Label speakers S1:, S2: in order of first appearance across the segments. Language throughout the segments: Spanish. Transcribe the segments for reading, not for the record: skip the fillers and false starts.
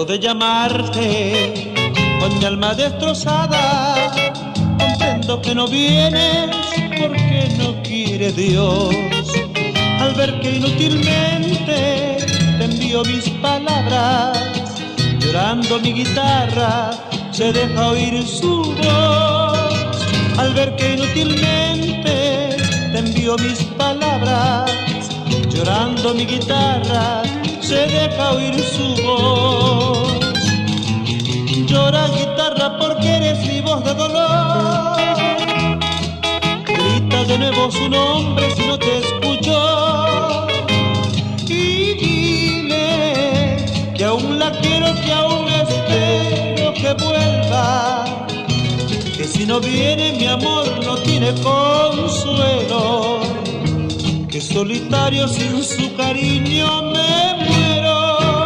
S1: dejo de llamarte con mi alma destrozada. Comprendo que no vienes porque no quiere Dios. Al ver que inútilmente te envío mis palabras, llorando mi guitarra se deja oír su voz. Al ver que inútilmente te envío mis palabras, llorando mi guitarra se deja oír su voz. Llora guitarra porque eres mi voz de dolor. Grita de nuevo su nombre si no te escucho. Y dile que aún la quiero, que aún espero que vuelva. Que si no viene mi amor no tiene consuelo. Que solitario sin su cariño me muero.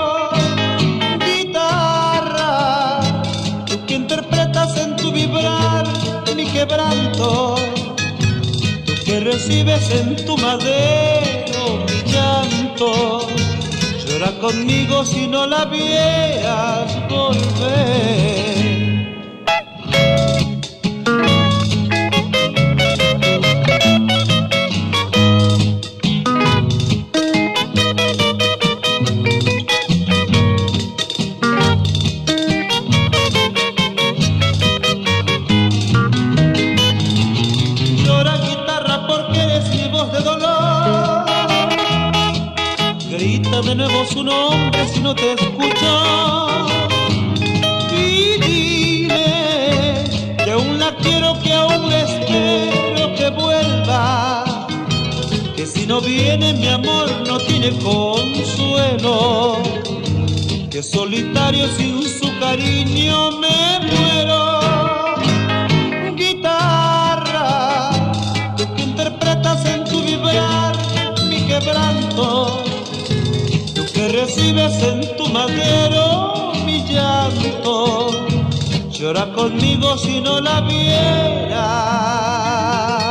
S1: Guitarra, tú que interpretas en tu vibrar mi quebranto, tú que recibes en tu madero mi llanto, llora conmigo si no la vieras volver. Grita de nuevo su nombre si no te escucho. Y dile que aún la quiero, que aún espero que vuelva. Que si no viene mi amor no tiene consuelo. Que solitario sin su cariño me muero. Guitarra, tú que interpretas en tu vibrar mi quebranto, que recibes en tu madero mi llanto, llora conmigo si no la vieras.